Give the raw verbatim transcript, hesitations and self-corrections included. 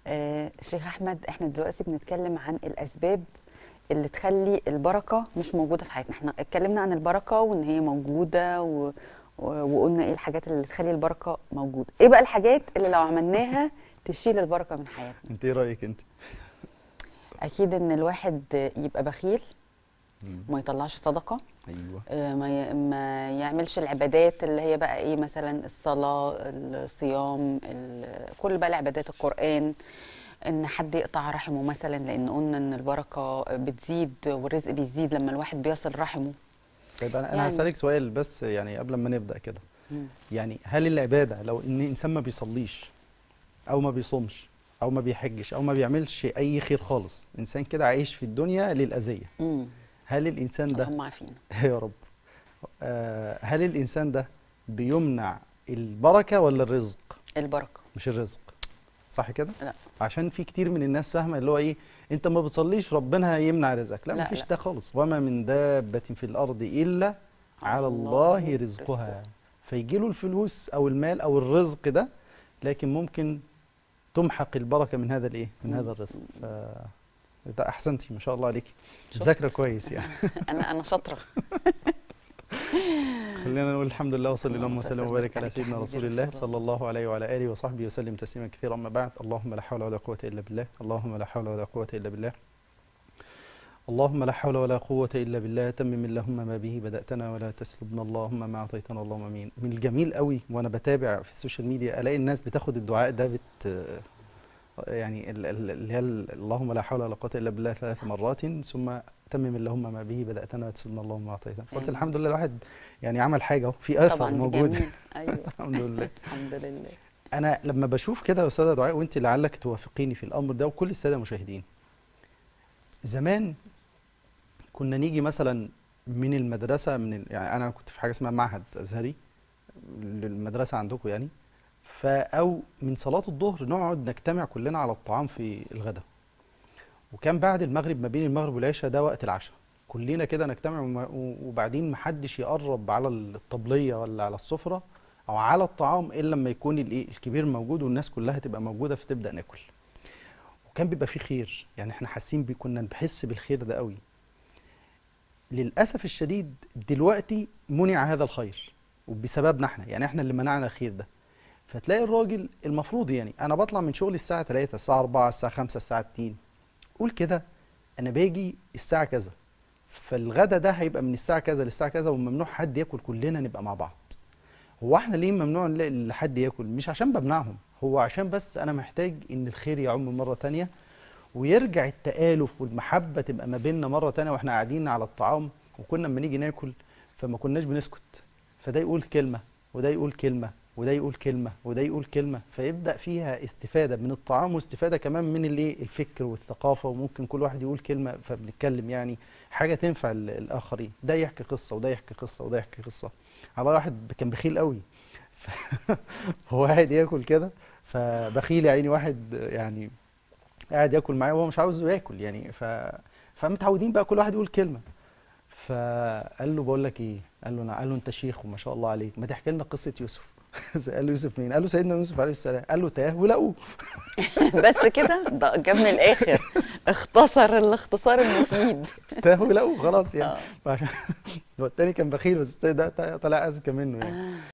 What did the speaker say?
آه شيخ احمد، احنا دلوقتي بنتكلم عن الاسباب اللي تخلي البركه مش موجوده في حياتنا. احنا اتكلمنا عن البركه وان هي موجوده و... و... وقلنا ايه الحاجات اللي تخلي البركه موجوده. ايه بقى الحاجات اللي لو عملناها تشيل البركه من حياتنا؟ انت ايه رايك انت؟ اكيد ان الواحد يبقى بخيل، مم. ما يطلعش صدقه، ايوه. آه، ما ي- ما يعملش العبادات اللي هي بقى ايه، مثلا الصلاه، الصيام، ال- كل بقى العبادات، القران. ان حد يقطع رحمه مثلا، لان قلنا ان البركه بتزيد والرزق بيزيد لما الواحد بيصل رحمه. طيب انا انا يعني هسالك سؤال بس يعني قبل ما نبدا كده. مم. يعني هل العباده لو ان انسان ما بيصليش او ما بيصومش او ما بيحجش او ما بيعملش اي خير خالص، انسان كده عايش في الدنيا للاذيه، مم. هل الانسان ده اللهم عافينا. يا رب، آه هل الانسان ده بيمنع البركه ولا الرزق؟ البركه. مش الرزق، صح كده؟ لا عشان في كتير من الناس فاهمه اللي هو ايه، انت ما بتصليش ربنا هيمنع رزقك. لا, لا مفيش لا. ده خالص. وما من دابه في الارض الا على الله رزقها. فيجي له الفلوس او المال او الرزق ده، لكن ممكن تمحق البركه من هذا الايه، من مم. هذا الرزق. ف ده احسنتي ما شاء الله عليكي، شفت؟ مذاكره كويس يعني. انا انا شاطره. خلينا نقول الحمد لله، وصلي اللهم اللهم صل وسلم وبارك وبارك على عليك يا سيدنا حبيبي رسول رسول الله الله. صلى الله عليه وعلى اله وصحبه وسلم تسليما كثيرا. اما بعد، اللهم لا حول ولا قوه الا بالله، اللهم لا حول ولا قوه الا بالله، اللهم لا حول ولا قوة إلا بالله. تمم اللهم ما به بدأتنا ولا تسلبنا اللهم ما أعطيتنا، اللهم آمين. من الجميل قوي وأنا بتابع في السوشيال ميديا ألاقي الناس بتاخد الدعاء ده بت يعني ال- ال- اللي هي ال- اللهم لا حول ولا قوة إلا بالله ثلاث مرات، ثم تمم اللهم ما به بدأتنا وتسلبنا اللهم ما أعطيتنا. فقلت آمين. الحمد لله الواحد يعني عمل حاجة أهو، في أثر طبعا دي موجود. جميل. ايوه الحمد لله. الحمد لله. أنا لما بشوف كده يا أستاذة دعاء، وأنت لعلك توافقيني في الأمر ده وكل السادة المشاهدين، زمان كنا نيجي مثلا من المدرسه، من ال... يعني انا كنت في حاجه اسمها معهد ازهري للمدرسه عندكم يعني، فا من صلاه الظهر نقعد نجتمع كلنا على الطعام في الغداء، وكان بعد المغرب ما بين المغرب والعشاء ده وقت العشاء، كلنا كده نجتمع وما- وبعدين محدش يقرب على الطبليه ولا على السفره او على الطعام الا لما يكون الايه الكبير موجود والناس كلها تبقى موجوده فتبدا ناكل. وكان بيبقى فيه خير، يعني احنا حاسين بيه، كنا بنحس بالخير ده قوي. للأسف الشديد دلوقتي منع هذا الخير وبسببنا احنا، يعني احنا اللي منعنا الخير ده. فتلاقي الراجل المفروض، يعني انا بطلع من شغلي الساعة تلاتة، الساعة أربعة، الساعة خمسة، الساعة اتنين، قول كده انا باجي الساعة كذا، فالغدا ده هيبقى من الساعة كذا للساعة كذا، وممنوع حد ياكل، كلنا نبقى مع بعض. هو احنا ليه ممنوع نلاقي حد ياكل؟ مش عشان بمنعهم، هو عشان بس انا محتاج ان الخير يعم مرة تانية، ويرجع التآلف والمحبة تبقى ما بيننا مرة تانية واحنا قاعدين على الطعام. وكنا لما نيجي ناكل فما كناش بنسكت، فده يقول كلمة وده يقول كلمة وده يقول كلمة وده يقول كلمة، فيبدأ فيها استفادة من الطعام واستفادة كمان من الايه الفكر والثقافة، وممكن كل واحد يقول كلمة فبنتكلم يعني حاجة تنفع ال- الآخرين. ده يحكي قصة وده يحكي قصة وده يحكي قصة. على واحد كان بخيل قوي، ف- هو قاعد ياكل كده، فبخيل يا عيني واحد يعني قاعد ياكل معاه وهو مش عاوز ياكل يعني، ف فمتعودين بقى كل واحد يقول كلمه. فقال له بقول لك ايه، قال له انا، قال له انت شيخ وما شاء الله عليك، ما تحكي لنا قصه يوسف. قال له يوسف مين؟ قال له سيدنا يوسف عليه السلام. قال له تاه ولقوه. بس كده، ده جاب من الاخر، اختصر الاختصار المفيد. تاه ولقوه خلاص يعني. اه هو التاني كان بخيل، بس ده طلع اذكى منه يعني.